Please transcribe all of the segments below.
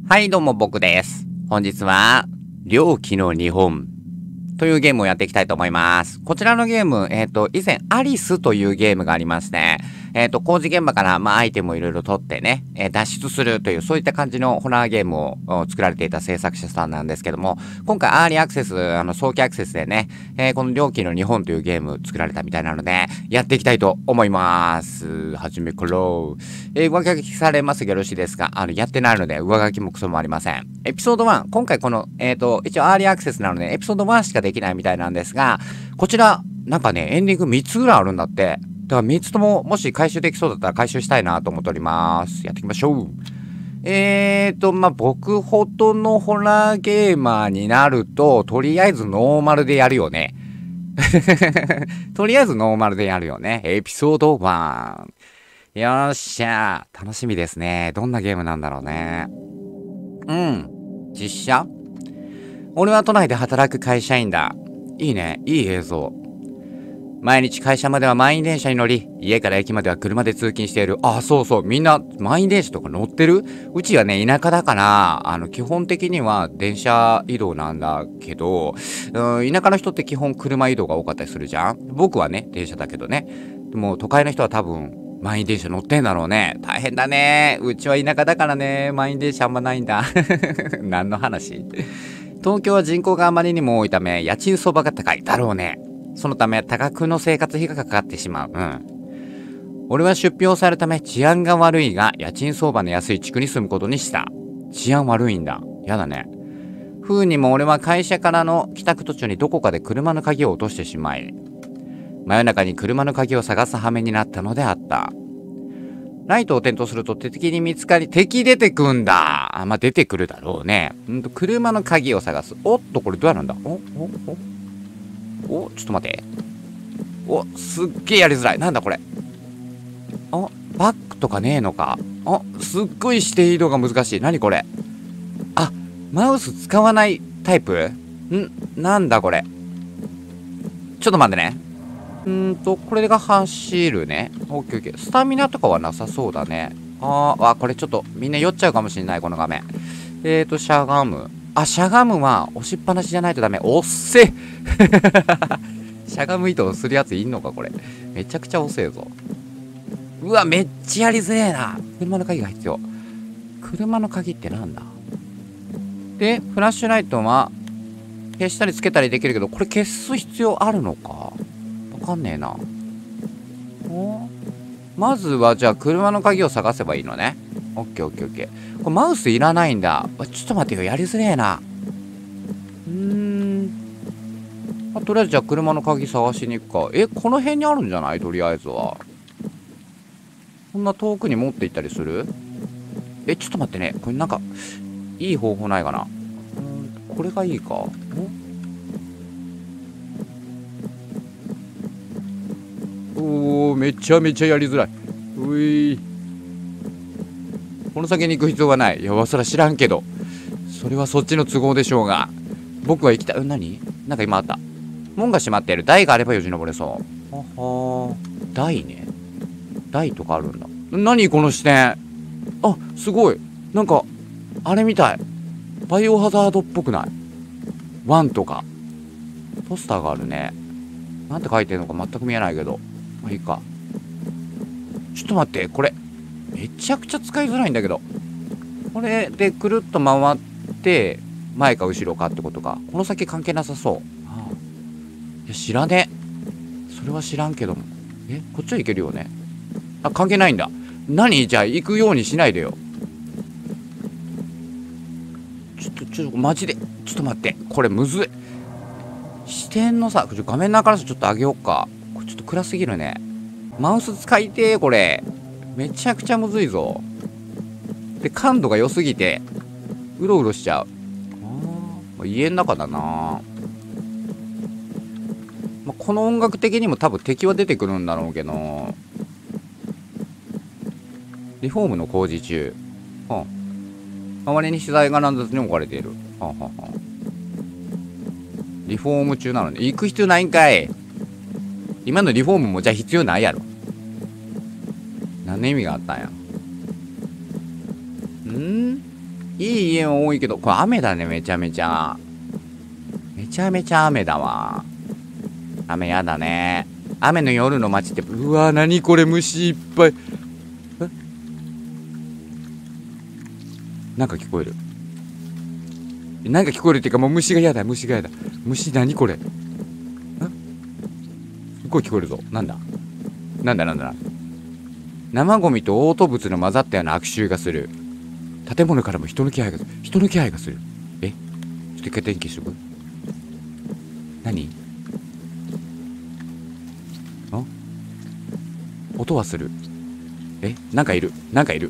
はい、どうも僕です。本日は、猟奇の日本というゲームをやっていきたいと思います。こちらのゲーム、以前、アリスというゲームがありまして、工事現場から、アイテムをいろいろ取ってね、脱出するという、そういった感じのホラーゲームを作られていた制作者さんなんですけども、今回、アーリーアクセス、早期アクセスでね、この猟奇の日本というゲーム作られたみたいなので、やっていきたいと思います。はじめから、上書きされますがよろしいですか？やってないので、上書きもクソもありません。エピソード1、今回この、一応アーリーアクセスなので、エピソード1しかできないみたいなんですが、こちら、なんかね、エンディング3つぐらいあるんだって。だから3つとも、もし回収できそうだったら回収したいなと思っております。やっていきましょう。僕ほどのホラーゲーマーになると、とりあえずノーマルでやるよね。とりあえずノーマルでやるよね。エピソード1。よっしゃ。楽しみですね。どんなゲームなんだろうね。実写？俺は都内で働く会社員だ。いいね。いい映像。毎日会社までは満員電車に乗り、家から駅までは車で通勤している。あ、そうそう。みんな満員電車とか乗ってる？うちはね、田舎だから、基本的には電車移動なんだけど、田舎の人って基本車移動が多かったりするじゃん？僕はね、電車だけどね。でも都会の人は多分、満員電車乗ってんだろうね。大変だね。うちは田舎だからね、満員電車あんまないんだ。何の話？東京は人口があまりにも多いため、家賃相場が高いだろうね。そのため、多額の生活費がかかってしまう。俺は出費を抑えるため、治安が悪いが、家賃相場の安い地区に住むことにした。治安悪いんだ。やだね。不運にも俺は会社からの帰宅途中にどこかで車の鍵を落としてしまい、真夜中に車の鍵を探す羽目になったのであった。ライトを点灯すると敵に見つかり、敵出てくんだ。出てくるだろうね。車の鍵を探す。おっと、これどうやるんだ？お、ちょっと待って。お、すっげえやりづらい。なんだこれ。バックとかねえのか。すっごい指定移動が難しい。何これ。マウス使わないタイプ？なんだこれ。ちょっと待ってね。これが走るね。オッケーオッケー。スタミナとかはなさそうだね。これちょっとみんな酔っちゃうかもしれない、この画面。しゃがむ。しゃがむは押しっぱなしじゃないとダメ。おっせしゃがむ移動するやついんのか、これ。めちゃくちゃ遅えぞ。うわ、めっちゃやりづれえな。車の鍵が必要。車の鍵ってなんだ？で、フラッシュライトは消したりつけたりできるけど、これ消す必要あるのか？わかんねえな。まずはじゃあ車の鍵を探せばいいのね。オッケーオッケーオッケー。これマウスいらないんだ。ちょっと待ってよ、やりづれえな。とりあえずじゃあ車の鍵探しに行くか。この辺にあるんじゃない？とりあえずは。こんな遠くに持って行ったりする？ちょっと待ってね。これなんか、いい方法ないかな。これがいいか。めちゃめちゃやりづらい。この先に行く必要はない。いや、そら知らんけど。それはそっちの都合でしょうが。僕は行きたい。何？なんか今あった。門が閉まっている。台があればよじ登れそう。台ね。台とかあるんだ。何この視点。すごい。なんか、あれみたい。バイオハザードっぽくない？ワンとか。ポスターがあるね。なんて書いてるのか全く見えないけど。いいか。ちょっと待って。これ、めちゃくちゃ使いづらいんだけど。これでくるっと回って、前か後ろかってことか。この先関係なさそう。いや、知らねえ。それは知らんけども。こっちは行けるよね。関係ないんだ。何？じゃあ行くようにしないでよ。ちょっと、マジで。ちょっと待って。これむずい。視点のさ、画面の明るさちょっと上げようか。これちょっと暗すぎるね。マウス使いてー、これ。めちゃくちゃむずいぞ。で、感度が良すぎて、うろうろしちゃう。家の中だな。この音楽的にも多分敵は出てくるんだろうけど、リフォームの工事中。周りに資材が乱雑に置かれている。リフォーム中なのに行く必要ないんかい。今のリフォームもじゃあ必要ないやろ。何の意味があったんや。 いい家は多いけど、これ雨だね、めちゃめちゃ。めちゃめちゃ雨だわ。雨やだね。雨の夜の街って、うわ、なにこれ、虫いっぱい。なんか聞こえる。なんか聞こえるっていうか、もう虫が嫌だ、虫が嫌だ。虫、なにこれ。すっごい聞こえるぞ。なんだなんだなんだ。生ゴミと嘔吐物の混ざったような悪臭がする。建物からも人の気配がする。ちょっと一回電気しとく。何？音はする。なんかいる。なんかいる。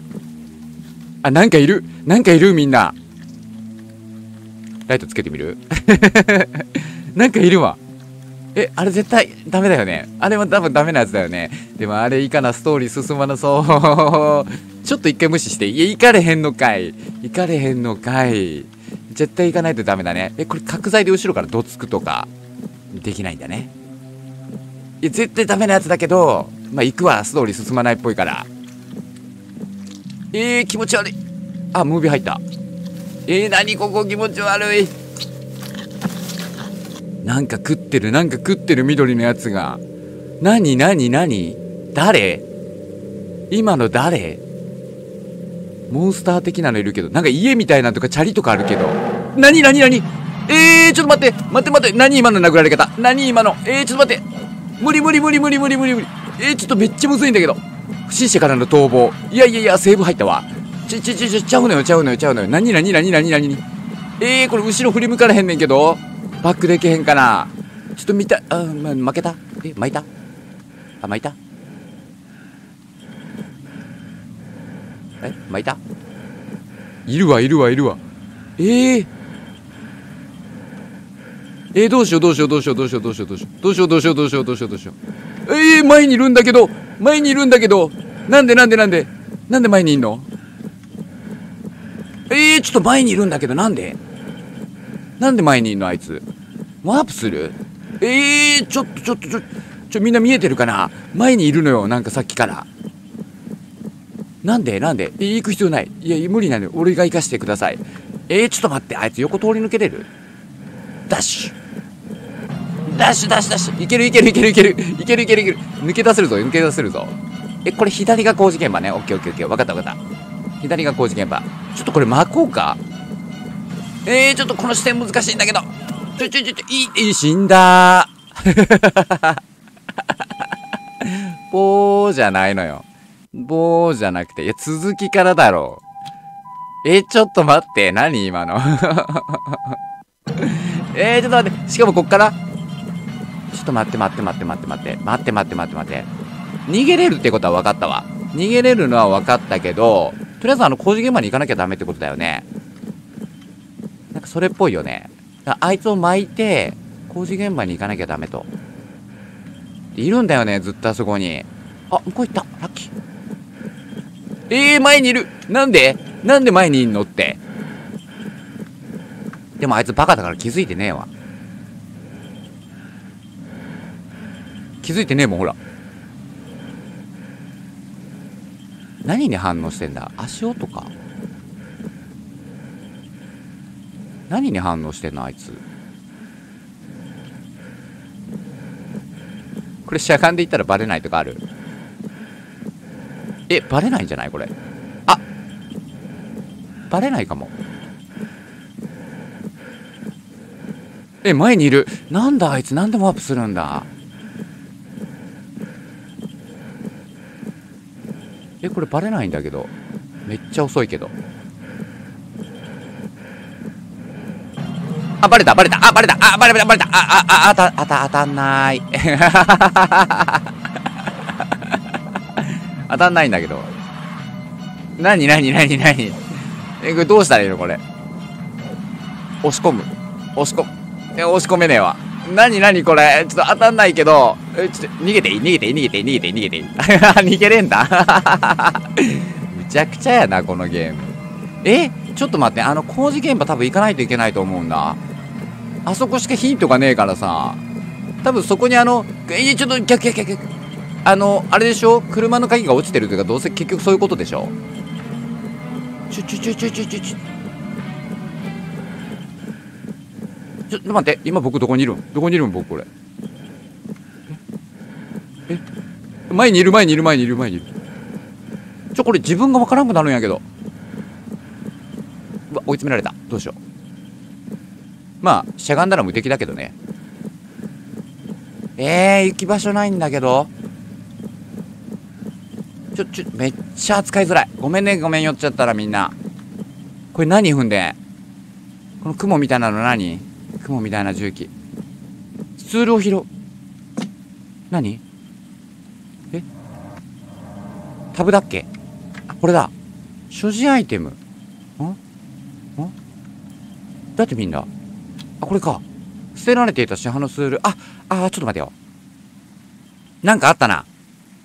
みんな。ライトつけてみる？なんかいるわ。あれ絶対ダメだよね。あれは多分ダメなやつだよね。でもあれいいかな、ストーリー進まなそう。ちょっと一回無視して。いや、行かれへんのかい。絶対行かないとダメだね。これ角材で後ろからどつくとか、できないんだね。いや、絶対ダメなやつだけど、まあ行くわ、ストーリー進まないっぽいから。気持ち悪い。あ、ムービー入った。何ここ気持ち悪い。なんか食ってる緑のやつが。何誰？今の誰？モンスター的なのいるけど、なんか家みたいなとかチャリとかあるけど。何ちょっと待って。何今の殴られ方。ちょっと待って。無理。ちょっとめっちゃむずいんだけど。不審者からの逃亡。いや、セーブ入ったわ。ちゃうのよ。何これ後ろ振り向かれへんねんけど。バックできへんかな。ちょっと見た。負けた。巻いた。巻いた。巻いた。いるわ。どうしよう。前にいるんだけど。なんで前にいんの？ちょっと前にいるんだけど、なんで前にいんのあいつ。ワープする？ちょっとみんな見えてるかな？前にいるのよ、なんかさっきから。なんで行く必要ない。いや、無理なのよ。俺が行かしてください。ちょっと待って、あいつ横通り抜けれる？ダッシュ。いける。抜け出せるぞ。これ左が工事現場ね。オッケー。わかった。左が工事現場。ちょっとこれ巻こうか。ちょっとこの視点難しいんだけど。死んだー。棒じゃないのよ。棒じゃなくて。いや、続きからだろう。ちょっと待って。何今の。ちょっと待って。しかもこっからちょっと待って。逃げれるってことは分かったわ。逃げれるのは分かったけど、とりあえず工事現場に行かなきゃダメってことだよね。なんかそれっぽいよね。あいつを巻いて、工事現場に行かなきゃダメと。いるんだよね、ずっとあそこに。あ、向こう行った。ラッキー。前にいる。なんで前にいんのって。でもあいつバカだから気づいてねえわ。気づいてねえもん、ほら。何に反応してんだ？足音か？何に反応してんのあいつ。これしゃがんでいったらバレないとかある？バレないんじゃないこれ。あ、バレないかも。前にいる。なんだあいつ、なんでもワープするんだ。これバレないんだけど。めっちゃ遅いけど。バレた。当たんない。当たんないんだけど。何これどうしたらいいのこれ。押し込む。押し込めねえわ。何これ。ちょっと当たんないけど、ちょっと逃げていい。逃げれんだ。むちゃくちゃやな、このゲーム。ちょっと待って、工事現場多分行かないといけないと思うんだ。あそこしかヒントがねえからさ。多分そこにちょっと逆。あれでしょ？車の鍵が落ちてるというか、どうせ結局そういうことでしょ？ ちょっと待って、今僕どこにいるん？どこにいるん僕これ。前にいる。これ自分がわからんくなるんやけど。うわ、追い詰められた。どうしよう。まあ、しゃがんだら無敵だけどね。行き場所ないんだけど。めっちゃ扱いづらい。ごめんね、寄っちゃったらみんな。これ何踏んで？この雲みたいなの何？雲みたいな重機。ツールを拾う。何？タブだっけ？あ、これだ。所持アイテム。だってみんな。あ、これか。捨てられていた市販のツール。ちょっと待てよ。なんかあったな。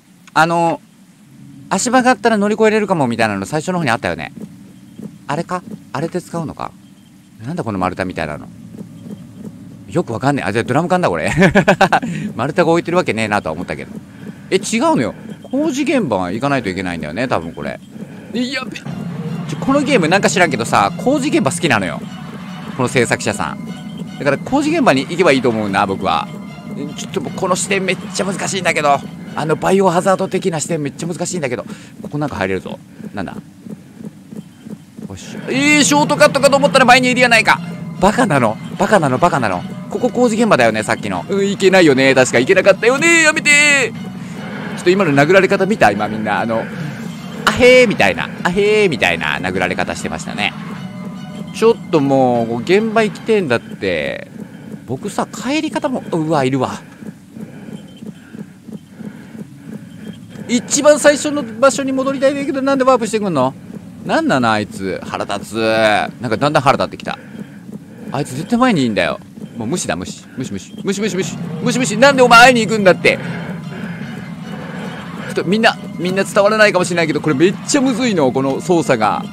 足場があったら乗り越えれるかもみたいなの最初の方にあったよね。あれか？あれで使うのか？なんだこの丸太みたいなの。よくわかんねえ。じゃあドラム缶だこれ。丸太が置いてるわけねえなとは思ったけど。違うのよ。工事現場行かないといけないんだよね、多分これ。やべ。このゲームなんか知らんけどさ、工事現場好きなのよ。この制作者さん。だから工事現場に行けばいいと思うな、僕は。ちょっとこの視点めっちゃ難しいんだけど。バイオハザード的な視点めっちゃ難しいんだけど。ここなんか入れるぞ。なんだ？よし。ショートカットかと思ったら前にいるやないか。バカなの。ここ工事現場だよね、さっきの。いけないよね。確かいけなかったよね。やめてー。ちょっと今の殴られ方見た？今みんな、アヘーみたいな殴られ方してましたね。ちょっともう、現場行きてんだって。僕さ、帰り方も、うわ、いるわ。一番最初の場所に戻りたいんだけど、なんでワープしてくんの？なんなのあいつ。腹立つ。なんかだんだん腹立ってきた。あいつ絶対前にいいんだよ。もう無視だ、無視。なんでお前会いに行くんだって。ちょっとみんな伝わらないかもしれないけど、これめっちゃむずいの、この操作が。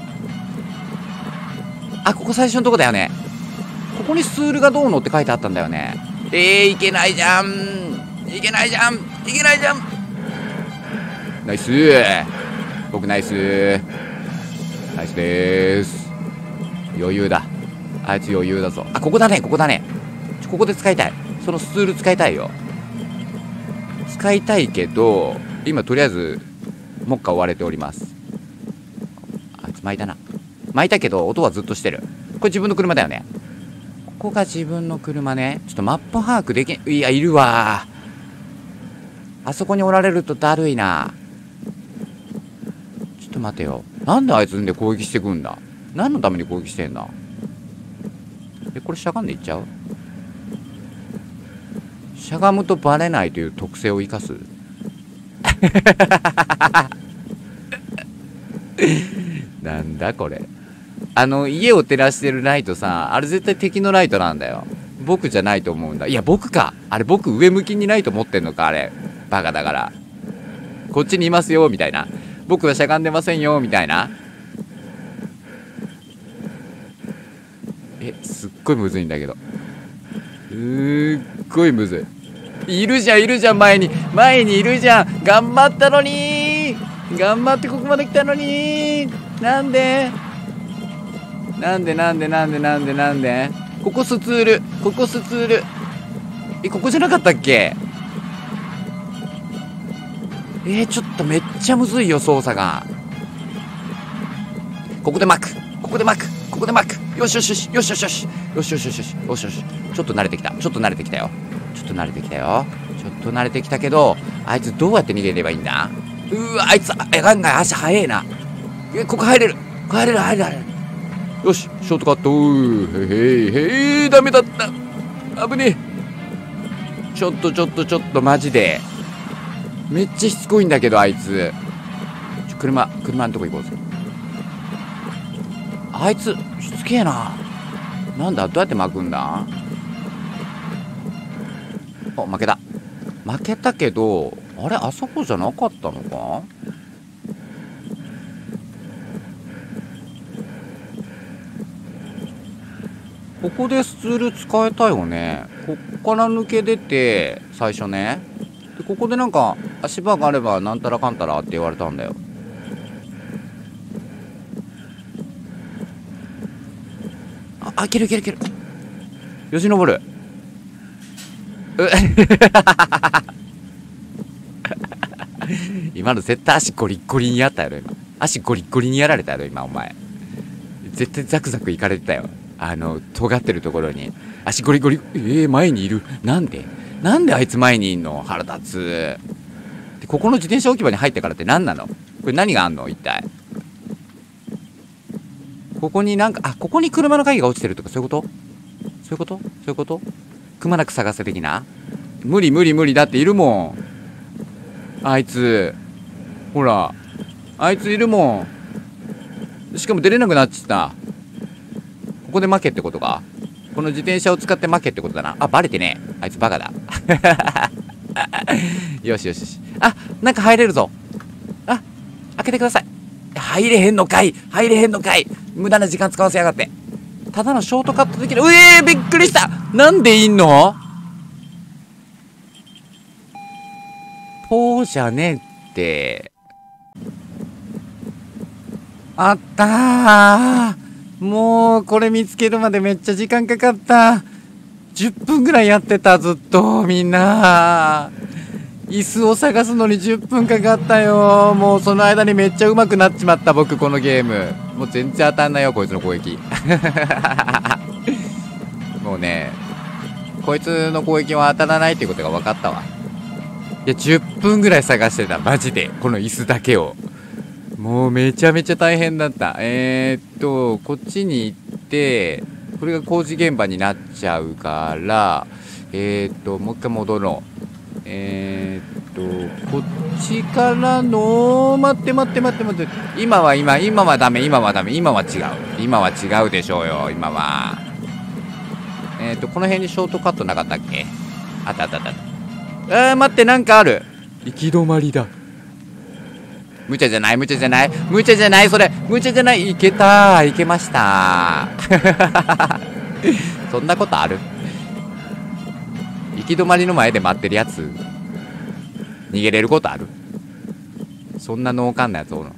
ここ最初のとこだよね。ここにスツールがどうのって書いてあったんだよね。いけないじゃん。ナイスー。僕ナイスー。ナイスでーす。余裕だ。あいつ余裕だぞ。ここだね。ここで使いたい。そのスツール使いたいよ。使いたいけど、今とりあえず、目下追われております。あいつ巻いたな。巻いたけど、音はずっとしてる。これ自分の車だよね。ここが自分の車ね。ちょっとマップ把握できん。いや、いるわー。あそこにおられるとだるいな。ちょっと待てよ。なんであいつんで攻撃してくんだ？何のために攻撃してんだ？これしゃがんでいっちゃう？しゃがむとバレないという特性を生かす。なんだこれ。家を照らしてるライトさ、あれ絶対敵のライトなんだよ。僕じゃないと思うんだ。いや、僕か。あれ僕上向きにライト持ってんのか、あれ。バカだから。こっちにいますよ、みたいな。僕はしゃがんでませんよ、みたいな。すっごいむずいんだけど。すっごいむずい。いるじゃん、前にいるじゃん。頑張ったのにー。頑張ってここまで来たのにー。なんでここスツール。ここじゃなかったっけ？ちょっとめっちゃむずいよ、操作が。ここで巻く。よし。ちょっと慣れてきたよ。ちょっと慣れてきたけど、あいつどうやって逃げればいいんだ？あいつ、案外足速えな。ここ入れる。よし、ショートカット。ダメだった。危ねえ。ちょっと、マジで。めっちゃしつこいんだけど、あいつ。車のとこ行こうぜ。あいつ、しつけえな。なんだ、どうやって巻くんだ？負けた。負けたけど、あれ、あそこじゃなかったのか？ここでスツール使えたよね。こっから抜け出て、最初ね。で、ここでなんか、足場があれば、なんたらかんたらって言われたんだよ。いける。 よし登る。今の絶対足ゴリッゴリにやったやろ今。足ゴリッゴリにやられたやろ今お前。絶対ザクザクいかれてたよ。尖ってるところに足ゴリゴリ。前にいる。なんであいつ前にいんの。腹立つ。でここの自転車置き場に入ってからって何なの。これ何があんの一体。ここになんか、ここに車の鍵が落ちてるとかそういうこと？くまなく探せ的な。無理だっているもんあいつ。ほらあいついるもん。しかも出れなくなっちゃった。ここで負けってことか。この自転車を使って負けってことだな。バレてねえ。あいつバカだ。よし。なんか入れるぞ。開けてください。入れへんのかい。無駄な時間使わせやがって。ただのショートカットできる。びっくりした。なんでいんの。ポーじゃねえって。あったー。もうこれ見つけるまでめっちゃ時間かかった。10分ぐらいやってた。ずっとみんな椅子を探すのに10分かかったよ。もうその間にめっちゃ上手くなっちまった僕このゲーム。もう全然当たんないよこいつの攻撃。もうねこいつの攻撃は当たらないっていうことが分かったわ。いや10分ぐらい探してたマジでこの椅子だけを。もうめちゃめちゃ大変だった。こっちに行ってこれが工事現場になっちゃうからもう一回戻ろう。こっちからの待って今はダメ。今は違うでしょうよ。今はこの辺にショートカットなかったっけ。あった待ってなんかある。行き止まりだ。無茶じゃないそれ。無茶じゃない。いけましたそんなことある。行き止まりの前で待ってるやつ逃げれることある。そんな脳幹なやつおるの。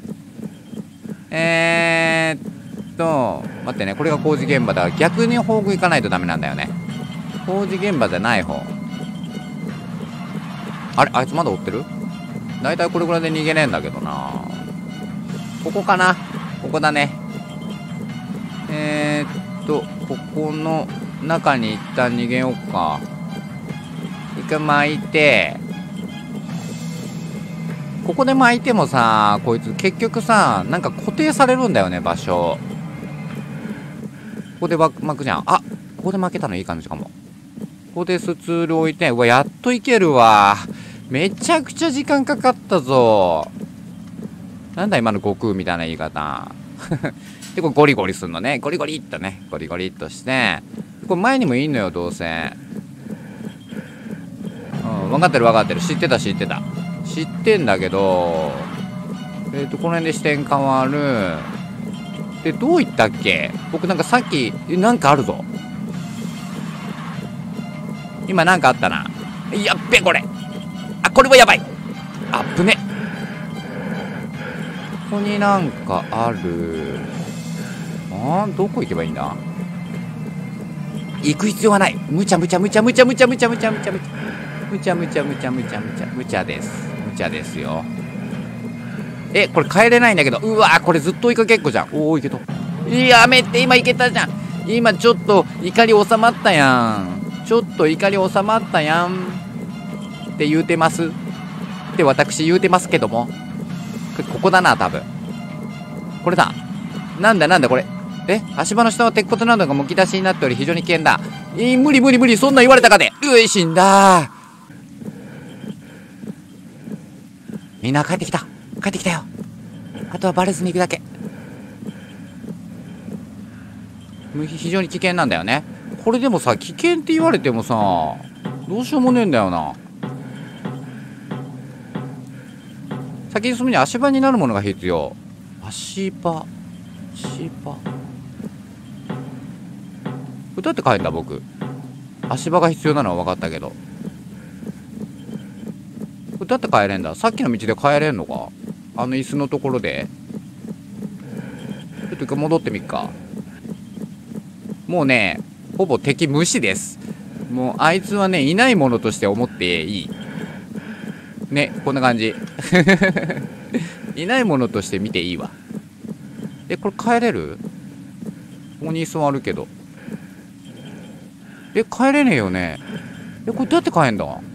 待ってね。これが工事現場だ。逆に方向行かないとダメなんだよね。工事現場じゃない方。あいつまだ追ってる。だいたいこれぐらいで逃げねえんだけどな。ここかな。ここだね。ここの中に一旦逃げようか。一回巻いて、ここで巻いてもさ、こいつ結局さ、なんか固定されるんだよね、場所。ここで巻くじゃん。ここで巻けたのいい感じかも。ここでスツール置いて、やっといけるわ。めちゃくちゃ時間かかったぞ。なんだ今の悟空みたいな言い方。で、これゴリゴリすんのね。ゴリゴリっとね。ゴリゴリっとして。これ前にもいいのよ、どうせ。分かってる。知ってんだけど、この辺で視点変わる。で、どういったっけ。僕なんかさっき、なんかあるぞ。今なんかあったな。やっべ、これ。これはやばい。あぶね。ここになんかある。どこ行けばいいんだ。行く必要はない。無茶ですよ。これ帰れないんだけど。うわこれずっと追いかけっこじゃん。いけた。やめて。今いけたじゃん。今ちょっと怒り収まったやんって言うてますって私言うてますけども、ここだな多分。これだ。なんだこれ。足場の下は鉄骨などがむき出しになっており非常に危険だ。無理。そんな言われたかで。死んだ。みんな帰ってきたよ。あとはバレずに行くだけ。非常に危険なんだよね。これでもさ、危険って言われてもさ、どうしようもねえんだよな。先に進むに足場になるものが必要。足場。これどうやって帰るんだ僕。足場が必要なのは分かったけど。これどうやって帰れんだ。さっきの道で帰れんのか。椅子のところで。ちょっと一回戻ってみっか。もうね、 ほぼ敵無視です。もうあいつはねいないものとして思っていいね。こんな感じいないものとして見ていいわ。これ帰れる？ここに座るけど帰れねえよね。これどうやって帰んだ？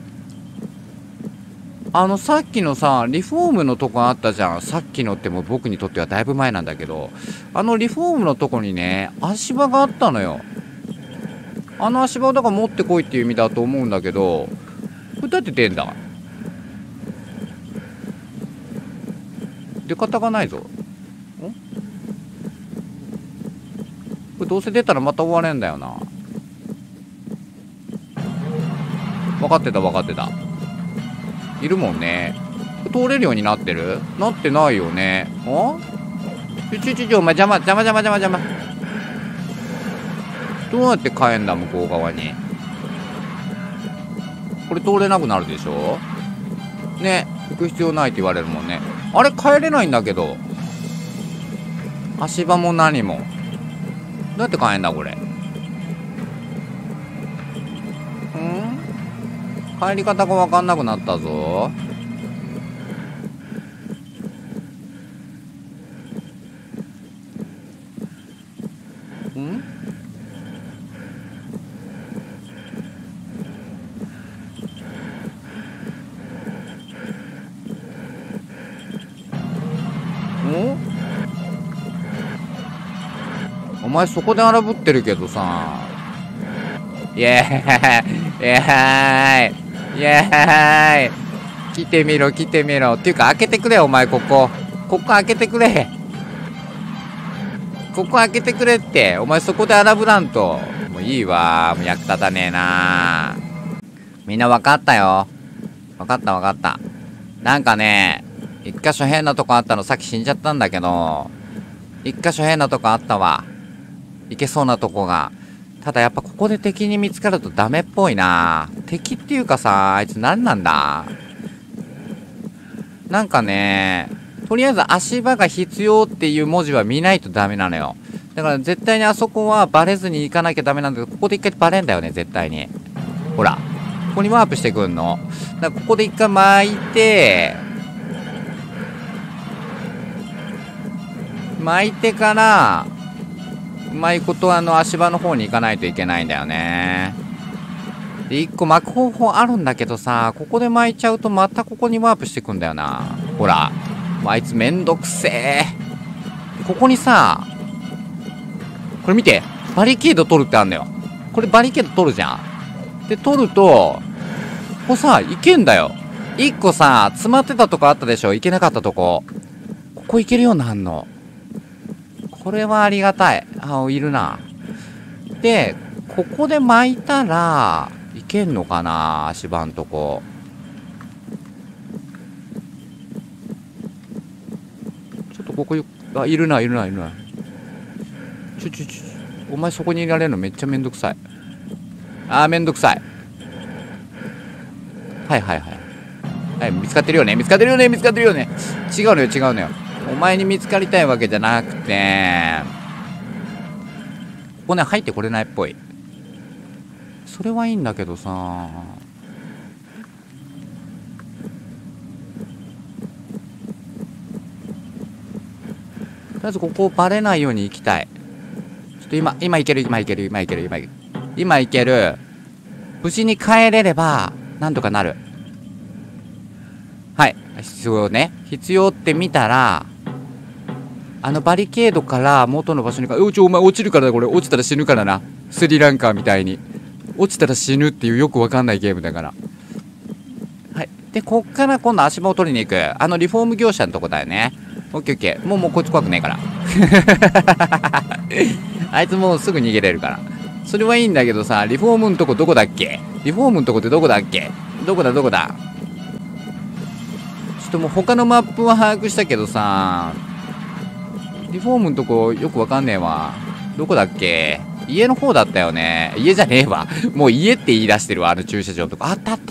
さっきのさリフォームのとこあったじゃん。さっきのってもう僕にとってはだいぶ前なんだけど、リフォームのとこにね足場があったのよ。足場をだから持ってこいっていう意味だと思うんだけど、これどうやって出んだ？出方がないぞ。これどうせ出たらまた終われんだよな。分かってた分かってた。いるもんね。通れるようになってる？なってないよね。お前邪魔。どうやって帰んだ向こう側に。これ通れなくなるでしょね。行く必要ないって言われるもんね。あれ帰れないんだけど、足場も何も。どうやって帰んだこれ。帰り方が分かんなくなったぞ。お前そこで荒ぶってるけどさ。イエーイイエーイイエーイ、来てみろっていうか開けてくれお前。ここ開けてくれ。ここ開けてくれって。お前そこで荒ぶらんと。もういいわ。もう役立たねえな。みんな分かったよ。分かった。なんかね、一箇所変なとこあったの。さっき死んじゃったんだけど、一箇所変なとこあったわ。いけそうなとこが。ただやっぱここで敵に見つかるとダメっぽいな。敵っていうかさ、あいつ何なんだ？なんかね、とりあえず足場が必要っていう文字は見ないとダメなのよ。だから絶対にあそこはバレずに行かなきゃダメなんだけど、ここで一回バレんだよね、絶対に。ほら。ここにワープしてくんの。だからここで一回巻いてから、うまいこと足場の方に行かないといけないんだよね。で、一個巻く方法あるんだけどさ、ここで巻いちゃうとまたここにワープしてくんだよな。ほら。あいつめんどくせえ。ここにさ、これ見て。バリケード取るってあんだよ。これバリケード取るじゃん。で、取ると、ここさ、行けんだよ。一個さ、詰まってたとこあったでしょ？行けなかったとこ。ここ行けるようになんの。これはありがたい。いるな。で、ここで巻いたら、いけんのかな？足場んとこ。ちょっとここいるな。お前そこにいられるのめっちゃめんどくさい。めんどくさい。はい、見つかってるよね。違うのよ。お前に見つかりたいわけじゃなくて、ここね、入ってこれないっぽい。それはいいんだけどさ。とりあえずここをバレないように行きたい。ちょっと今行ける。無事に帰れれば、なんとかなる。はい。必要って見たら、バリケードから元の場所にお前落ちるからだ、これ。落ちたら死ぬからな。スリランカみたいに。落ちたら死ぬっていうよくわかんないゲームだから。はい。で、こっから今度足場を取りに行く。リフォーム業者のとこだよね。オッケー。もうこいつ怖くねえから。あいつもうすぐ逃げれるから。それはいいんだけどさ、リフォームのとこどこだっけ？リフォームのとこってどこだっけ？どこだ？ちょっともう他のマップは把握したけどさ、リフォームのとこよくわかんねえわ。どこだっけ？家の方だったよね。家じゃねえわ。もう家って言い出してるわ、駐車場のとこ。あった、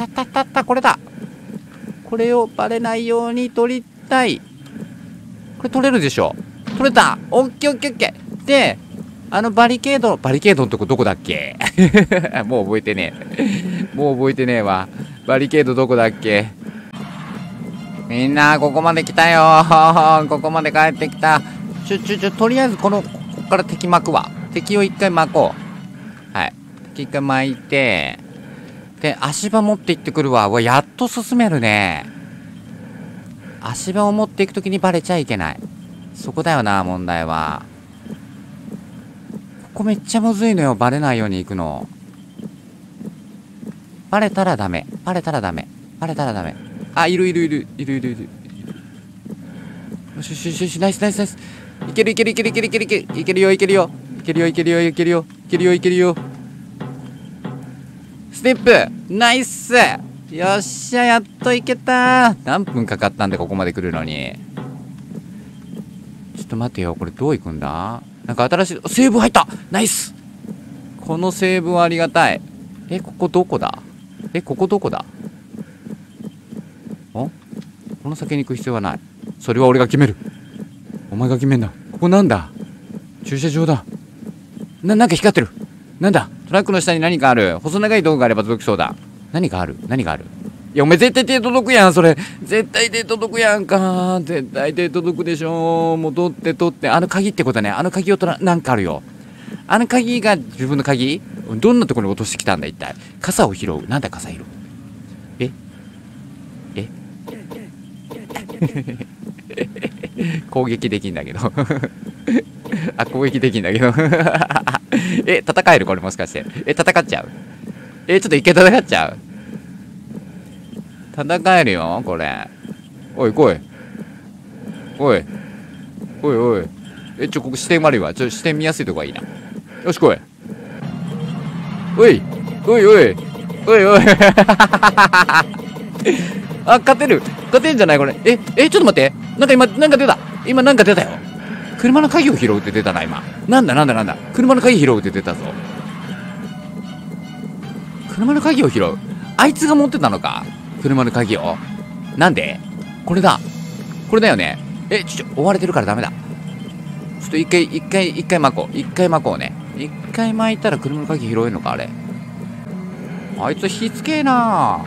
これだ。これをバレないように取りたい。これ取れるでしょ。取れた。オッケー。で、 バリケードのとこどこだっけもう覚えてねえ。もう覚えてねえわ。バリケードどこだっけ。みんな、ここまで来たよここまで帰ってきた。とりあえずここから敵巻くわ。敵を一回巻こう。はい。敵一回巻いて、で、足場持って行ってくるわ。やっと進めるね。足場を持っていくときにバレちゃいけない。そこだよな、問題は。ここめっちゃむずいのよ。バレないように行くの。バレたらダメ。あ、いる。よし、ナイス。いけるよ。ステップナイス。よっしゃ、やっといけた。何分かかったんでここまで来るのに。ちょっと待てよ、これどう行くんだ。なんか新しいセーブ入った。ナイス。このセーブはありがたい。ここどこだ。この先に行く必要はない。それは俺が決める。お前が決めんだ。ここなんだ。駐車場だ。なんか光ってる。なんだ。トラックの下に何かある。細長い道具があれば届きそうだ。何がある。いや、お前絶対手届くやん、それ。絶対手届くやんか。絶対手届くでしょ。もう取って。あの鍵ってことね。あの鍵をなんかあるよ。あの鍵が自分の鍵。どんなところに落としてきたんだ、一体。傘を拾う。なんだ、傘拾う。攻撃できんだけど攻撃できんだけど戦えるこれもしかして。戦っちゃう。ちょっと一回戦っちゃう。戦えるよ、これ。おい、来い。おい。ここ視点悪いわ。視点見やすいとこがいいな。よし、来い。おい。あ、勝てんじゃないこれ。ちょっと待って。なんか出た。今なんか出たよ。車の鍵を拾うって出たな、今。なんだ。車の鍵拾うって出たぞ。車の鍵を拾う。あいつが持ってたのか。車の鍵を。なんでこれだよね。追われてるからダメだ。ちょっと一回巻こう。一回巻いたら車の鍵拾えるのか、あれ。あいつ火つけえな。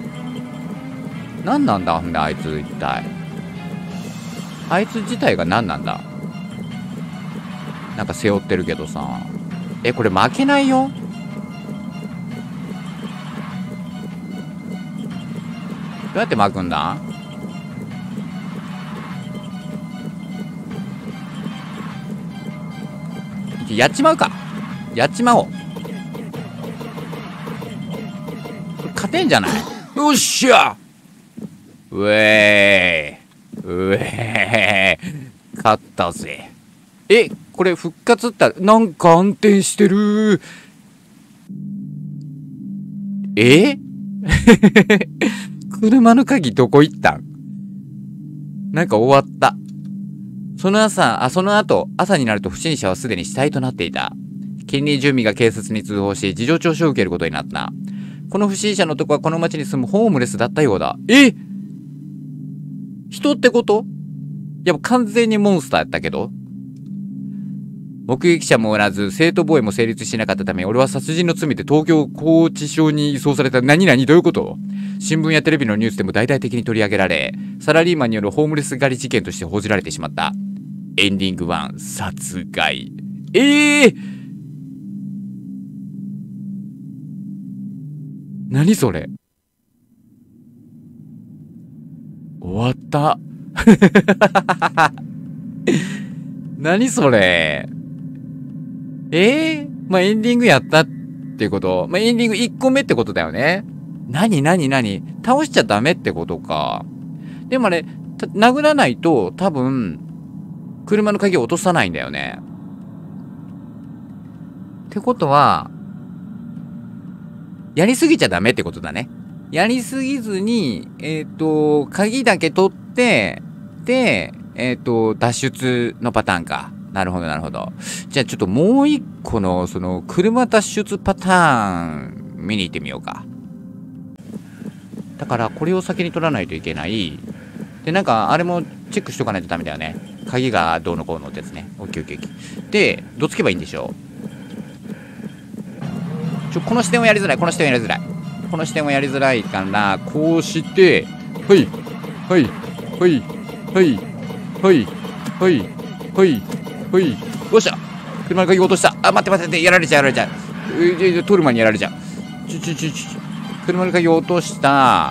何なんだほんで、あいつ一体。あいつ自体が何なんだ。なんか背負ってるけどさ。これ負けないよ。どうやって巻くんだ。やっちまうか。やっちまおう。これ勝てんじゃない。よっしゃ。うえー勝ったぜ。これ復活ったらなんか安定してる。車の鍵どこ行ったん。なんか終わった。その後、朝になると不審者はすでに死体となっていた。近隣住民が警察に通報し、事情聴取を受けることになった。この不審者の男はこの町に住むホームレスだったようだ。人ってこと。いや、完全にモンスターやったけど。目撃者もおらず、正当防衛も成立しなかったため、俺は殺人の罪で東京拘置所に移送された。何どういうこと。新聞やテレビのニュースでも大々的に取り上げられ、サラリーマンによるホームレス狩り事件として報じられてしまった。エンディング1、殺害。何それ。終わった。何それ。まあ、エンディングやったっていうこと。まあ、エンディング1個目ってことだよね。何倒しちゃダメってことか。でもあれ、殴らないと多分、車の鍵を落とさないんだよね。ってことは、やりすぎちゃダメってことだね。やりすぎずに、鍵だけ取って、で、脱出のパターンか。なるほど。じゃあちょっともう一個の、車脱出パターン、見に行ってみようか。だから、これを先に取らないといけない。で、なんか、あれもチェックしとかないとダメだよね。 鍵がどうのこうのってやつね。オッケーオッケーオッケー。で、どつけばいいんでしょこの視点をやりづらい。この視点をやりづらい。この視点をやりづらいから、こうして、はい、はい、はい、はい、はい、はい、はい、はい、よっしゃ車の鍵落とした。あ、待って待って、やられちゃう、やられちゃう。取る前にやられちゃう。車の鍵落とした。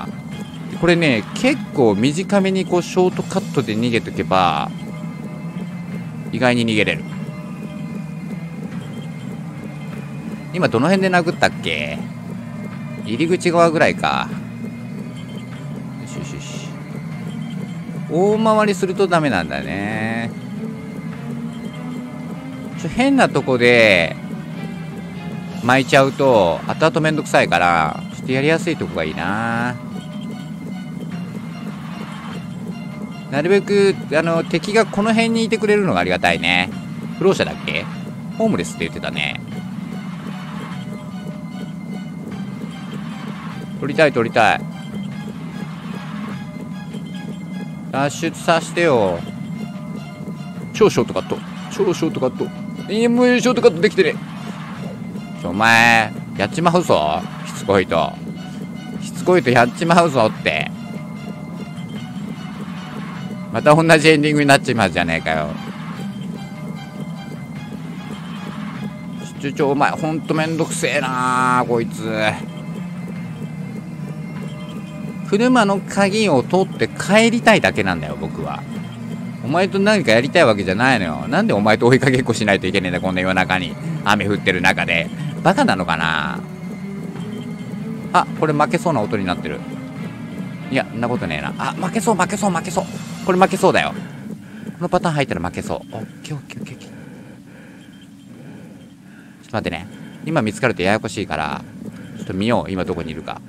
これね、結構短めにこう、ショートカットで逃げとけば、意外に逃げれる。今どの辺で殴ったっけ？入り口側ぐらいか。よしよしよし。大回りするとダメなんだね。変なとこで巻いちゃうと後々めんどくさいから、ちょっとやりやすいとこがいいな。なるべく敵がこの辺にいてくれるのがありがたいね。不老者だっけ？ホームレスって言ってたね。取りたい取りたい。脱出させてよ。超ショートカット。超ショートカット。もうショートカットできてね。お前、やっちまうぞ。しつこいと。しつこいとやっちまうぞって。また同じエンディングになっちまうじゃねえかよ。お前、ほんとめんどくせえなこいつ。車の鍵を取って帰りたいだけなんだよ、僕は。お前と何かやりたいわけじゃないのよ。なんでお前と追いかけっこしないといけねえんだ、こんな夜中に。雨降ってる中で。バカなのかな。あ、これ負けそうな音になってる。いや、んなことねえな。あ、負けそう負けそう負けそう。これ負けそうだよ。このパターン入ったら負けそう。オッケーオッケーオッケーオッケー。ちょっと待ってね。今見つかるとややこしいから、ちょっと見よう。今どこにいるか。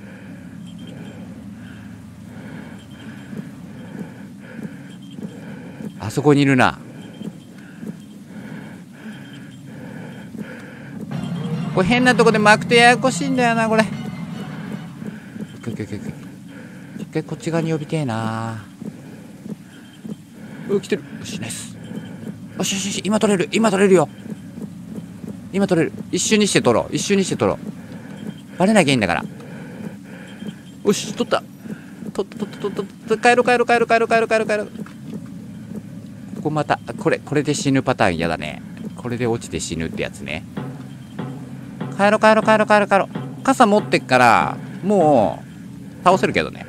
あそこにいるな。これ変なとこで巻くとややこしいんだよな、これ。一回こっち側に呼びてえな。来てる。よし、ナイス。よしよしよし、今取れる。今取れるよ。今取れる。一瞬にして取ろう。一瞬にして取ろう。バレなきゃいいんだから。よし、取った。取った。帰ろう帰ろう帰ろう帰ろう帰ろう帰ろう帰ろう。ここまた、これで死ぬパターン嫌だね。これで落ちて死ぬってやつね。帰ろう帰ろう帰ろう帰ろう帰ろう。傘持ってっから、もう、倒せるけどね。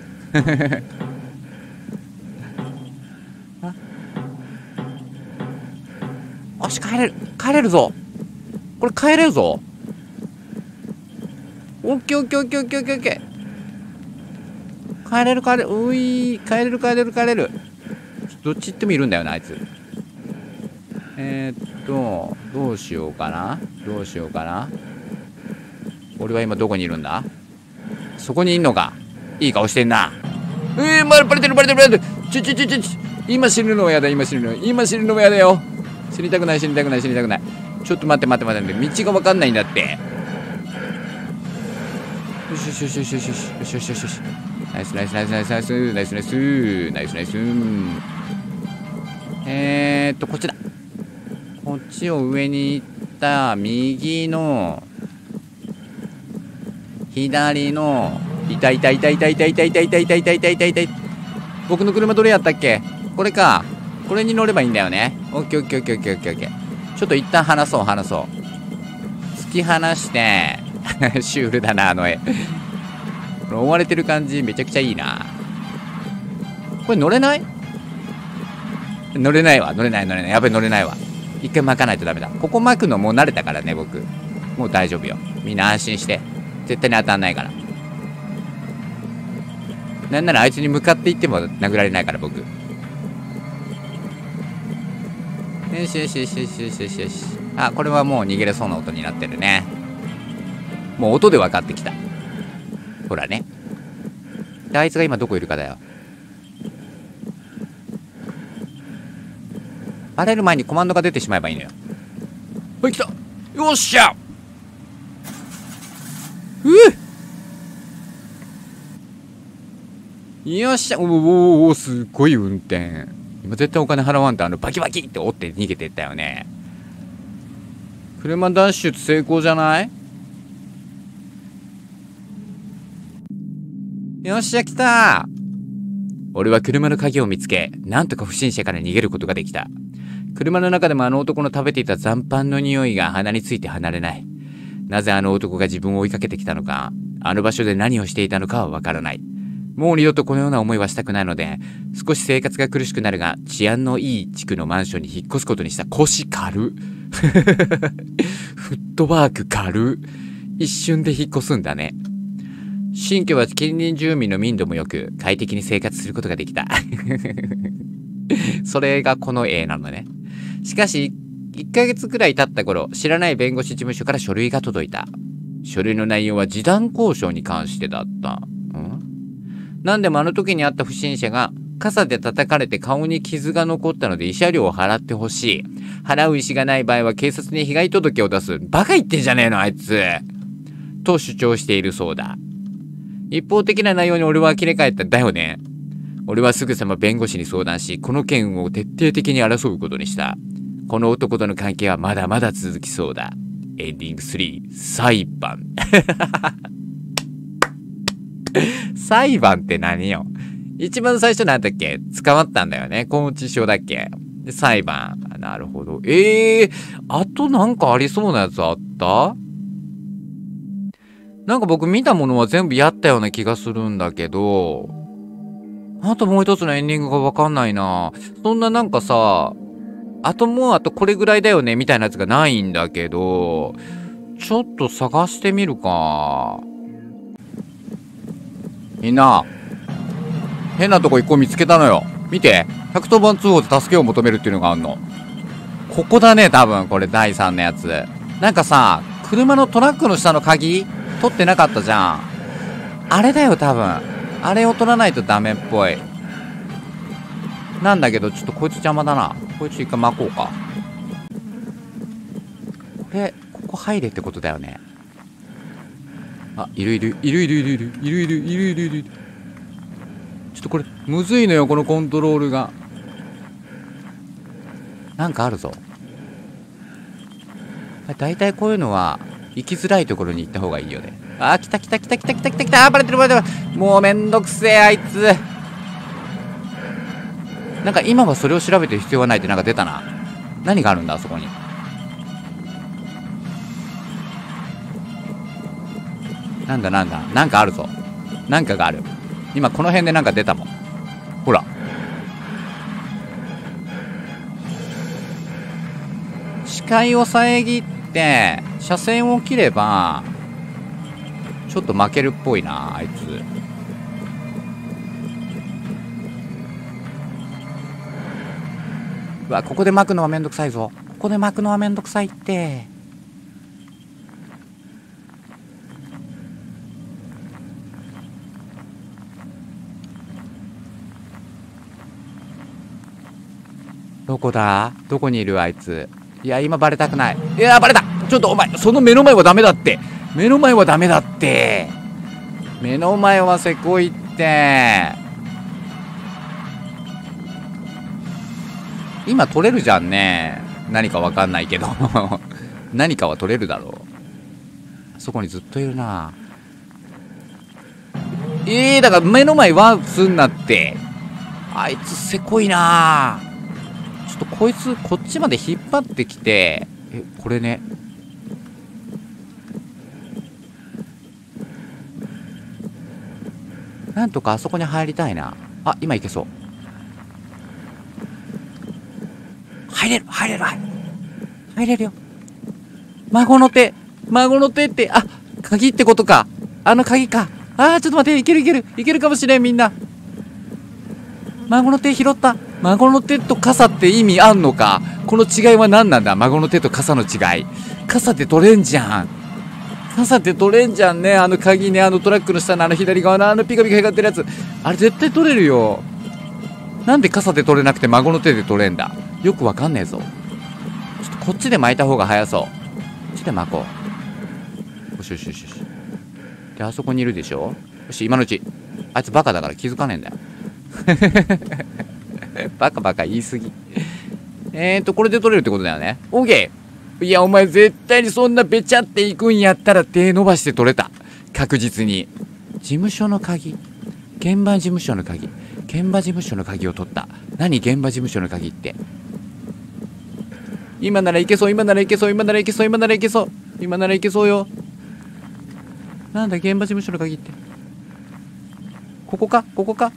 よし、帰れるぞ。これ帰れるぞ。オッケーオッケーオッケーオッケーオッケー。帰れる帰れる。ういー、帰れる帰れる帰れる。どっち行ってもいるんだよな、あいつ。どうしようかな。どうしようかな。俺は今どこにいるんだ。そこにいんのか。いい顔してんな。バレてるバレてるバレてる。今死ぬのはやだ。今死ぬのはやだよ。死にたくない死にたくない死にたくない。ちょっと待って待って待って。道が分かんないんだって。よしよしよしよしよしよしよしよしよしよし。ナイスナイスナイスナイスナイスナイスナイスナイスナイス。こっちだ。こっちを上に行った右の左の痛い痛い痛い痛い痛い痛い痛い痛い痛い痛い痛い痛い痛い。僕の車どれやったっけ。これか。これに乗ればいいんだよね。オッケーオッケーオッケーオッケーオッケーオッケー。ちょっと一旦離そう離そう。突き放してシュールだなあの絵。これ追われてる感じめちゃくちゃいいな。これ乗れない？乗れないわ。乗れない乗れない。やべ乗れないわ。一回巻かないとダメだ。ここ巻くのもう慣れたからね僕。もう大丈夫よ。みんな安心して。絶対に当たんないから。なんならあいつに向かっていっても殴られないから僕。よしよしよしよしよしよしよし。あ、これはもう逃げれそうな音になってるね。もう音で分かってきた。ほらね。で、あいつが今どこいるかだよ。バレる前にコマンドが出てしまえばいいのよ。はい、来た。よっしゃ。よっしゃ。おお、すごい運転。 今絶対お金払わんとバキバキって折って逃げてったよね。車脱出成功じゃない？よっしゃ来た。俺は車の鍵を見つけ、なんとか不審者から逃げることができた。車の中でもあの男の食べていた残飯の匂いが鼻について離れない。なぜあの男が自分を追いかけてきたのか、あの場所で何をしていたのかはわからない。もう二度とこのような思いはしたくないので、少し生活が苦しくなるが、治安のいい地区のマンションに引っ越すことにした。腰軽フットワーク軽一瞬で引っ越すんだね。新居は近隣住民の民度も良く、快適に生活することができた。それがこの絵なのね。しかし、1ヶ月くらい経った頃、知らない弁護士事務所から書類が届いた。書類の内容は示談交渉に関してだった。何でもあの時にあった不審者が、傘で叩かれて顔に傷が残ったので慰謝料を払ってほしい。払う意思がない場合は警察に被害届を出す。バカ言ってんじゃねえのあいつ。と主張しているそうだ。一方的な内容に俺は呆れ返ったんだよね。俺はすぐさま弁護士に相談し、この件を徹底的に争うことにした。この男との関係はまだまだ続きそうだ。エンディング3、裁判。裁判って何よ。一番最初なんだっけ？捕まったんだよね。拘置所だっけ？で、裁判。なるほど。あとなんかありそうなやつあった？なんか僕見たものは全部やったような気がするんだけど、あともう一つのエンディングがわかんないな。そんななんかさ、あとこれぐらいだよねみたいなやつがないんだけど、ちょっと探してみるか。みんな、変なとこ一個見つけたのよ。見て。110番通報で助けを求めるっていうのがあんの。ここだね、多分。これ第3のやつ。なんかさ、車のトラックの下の鍵取ってなかったじゃん。あれだよ、多分。あれを取らないとダメっぽい。なんだけど、ちょっとこいつ邪魔だな。こいつ一回巻こうか。ここ入れってことだよね。あ、いる。ちょっとこれ、むずいのよ、このコントロールが。なんかあるぞ。だいたいこういうのは、行きづらいところに行った方がいいよね。あ、来た。バレてる。もうめんどくせえ、あいつ。なんか今はそれを調べてる必要はないってなんか出たな。何があるんだ、あそこに。なんだ。なんかあるぞ。なんかがある。今この辺でなんか出たもん。ほら。視界を遮って、車線を切れば、ちょっと負けるっぽいな、あいつ。うわ、ここで巻くのはめんどくさいぞ。ここで巻くのはめんどくさいって。どこだ？どこにいるあいつ。いや、今バレたくない。いや、バレた！ちょっとお前、その目の前はダメだって。目の前はせこいって。今取れるじゃんね。何かわかんないけど。何かは取れるだろう。そこにずっといるな。だから目の前ワープすんなって。あいつせこいな。ちょっとこいつこっちまで引っ張ってきて、これね。なんとかあそこに入りたいな。あ、今行けそう。入れるよ。孫の手って、あ、鍵ってことか。あの鍵か。ちょっと待って、いけるかもしれん、みんな。孫の手拾った。孫の手と傘って意味あんのか。この違いは何なんだ。孫の手と傘の違い。傘って取れんじゃんね。あの鍵ね、あのトラックの下の左側のピカピカ光ってるやつ。あれ絶対取れるよ。なんで傘で取れなくて孫の手で取れんだ。よくわかんねえぞ。ちょっとこっちで巻いた方が早そう。こっちで巻こう。よし。で、あそこにいるでしょ。よし、今のうち。あいつバカだから気づかねえんだよ。 バカバカ言いすぎ。これで取れるってことだよね。オーケー。いや、お前絶対にそんなべちゃっていくんやったら手伸ばして取れた。確実に。事務所の鍵。現場事務所の鍵。現場事務所の鍵を取った。何現場事務所の鍵って。今ならいけそう、今ならいけそう、今ならいけそう、今ならいけそう。今ならいけそうよ。なんだ、現場事務所の鍵って。ここかここか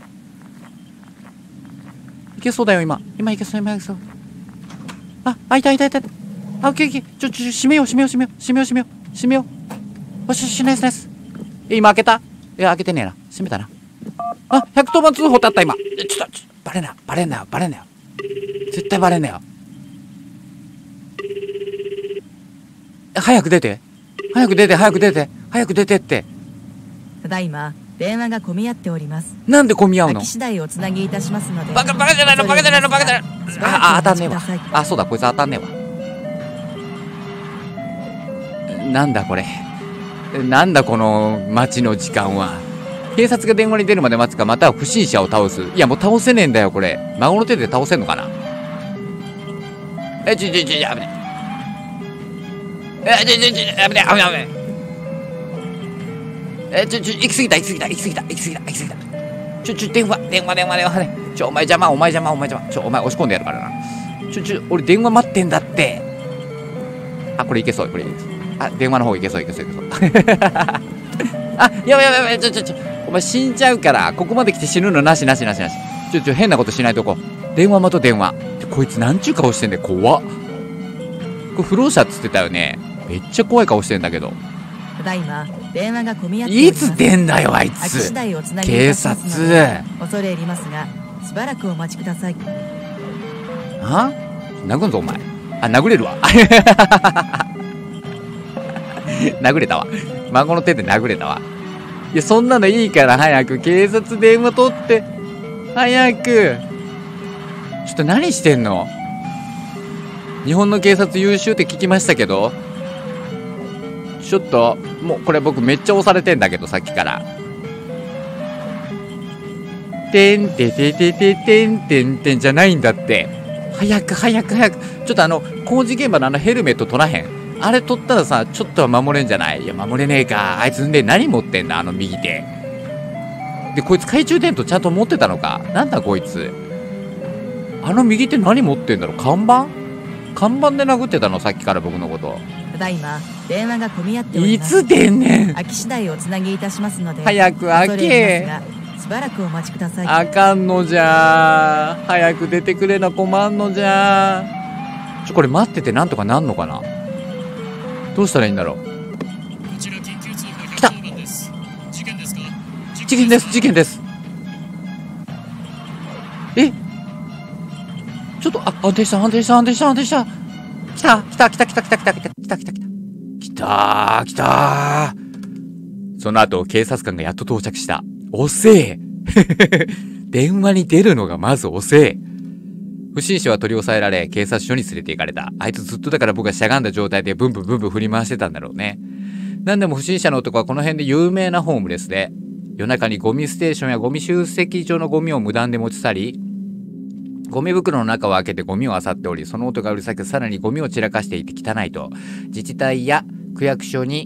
いけそうだよ、今。今いけそう、今いけそう。あ、いたいたいた。あ、オッケーオッケー。閉めよう、閉めよう、閉めよう、閉めよう、閉めよう、閉めよう。よしよし、ナイスナイス。今開けた？いや、開けてねえな。閉めたな。あ、110番通報だった、今。ちょっと、バレなよ、バレなよ、バレなよ。絶対バレなよ。早く出て。早く出て、早く出て。早く出てって。 ただいま、電話が混み合っております。 なんで混み合うの？ 空き次第おつなぎいたしますので。 バカじゃないの、バカじゃないの、バカじゃないの。当たんねえわ。あ、そうだ、こいつ当たんねえわ。なんだこれ。なんだこの待ちの時間は。警察が電話に出るまで待つか、または不審者を倒す。いや、もう倒せねえんだよ、これ。孫の手で倒せんのかな。危ねえ。危ねえ、危ねえ。行き過ぎた、行き過ぎた、行き過ぎた、行き過ぎた、行き過ぎた。電話ね。お前邪魔。お前押し込んでやるからな。俺電話待ってんだって。あ、これいけそう、これ。あ、電話の方いけそう。あ、やばい。お前死んじゃうから、ここまで来て死ぬのなし。変なことしないとこ。電話待と電話。こいつなんちゅう顔してんだよ、怖っ。これ不老者っつってたよね。めっちゃ怖い顔してんだけど。 ただいま、電話が混み合っております。 いつ出んだよ、あいつ。警察。 恐れ入りますが、しばらくお待ちください。 あ？殴んぞ、お前。あ、殴れるわ。殴れたわ。孫の手で殴れたわ。いや、そんなのいいから早く警察電話取って。早く。ちょっと何してんの？日本の警察優秀って聞きましたけど。ちょっと、もうこれ僕めっちゃ押されてんだけど、さっきから。てんてててててんてんてんじゃないんだって。早く。ちょっと工事現場のヘルメット取らへん？あれ取ったらさ、ちょっとは守れんじゃない？いや、守れねえか。あいつんで何持ってんだ、右手。で、こいつ懐中電灯ちゃんと持ってたのか？なんだこいつ。右手何持ってんだろう？看板で殴ってたの？さっきから僕のこと。 ただいま、電話が混み合っております。 いつ出んねん。 空き次第おつなぎいたしますので。 早く開け。 しばらくお待ちください。 あかんのじゃー。早く出てくれな、困んのじゃー。これ待っててなんとかなんのかな？どうしたらいいんだろう。来た。事件です。え？ちょっと、安定した。来た。その後、警察官がやっと到着した。遅え。電話に出るのがまず遅え。不審者は取り押さえられ、警察署に連れて行かれた。あいつずっとだから僕がしゃがんだ状態でブンブン振り回してたんだろうね。なんでも不審者の男はこの辺で有名なホームレスで、夜中にゴミステーションやゴミ集積所のゴミを無断で持ち去り、ゴミ袋の中を開けてゴミを漁っており、その音がうるさく、さらにゴミを散らかしていて汚いと、自治体や区役所に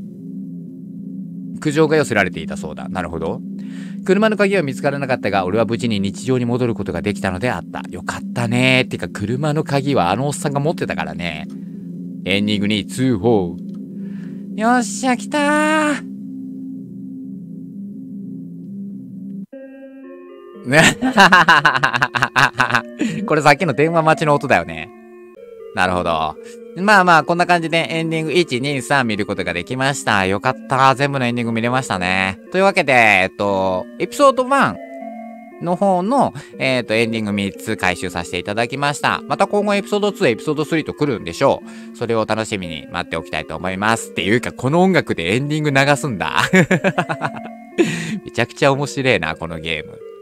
苦情が寄せられていたそうだ。なるほど。車の鍵は見つからなかったが、俺は無事に日常に戻ることができたのであった。よかったねー。てか、車の鍵はおっさんが持ってたからね。エンディングに通報。よっしゃ、来たー。これさっきの電話待ちの音だよね。なるほど。まあ、こんな感じでエンディング1、2、3見ることができました。よかった。全部のエンディング見れましたね。というわけで、エピソード1の方の、エンディング3つ回収させていただきました。また今後エピソード2、エピソード3と来るんでしょう。それを楽しみに待っておきたいと思います。っていうか、この音楽でエンディング流すんだ。めちゃくちゃ面白いな、このゲーム。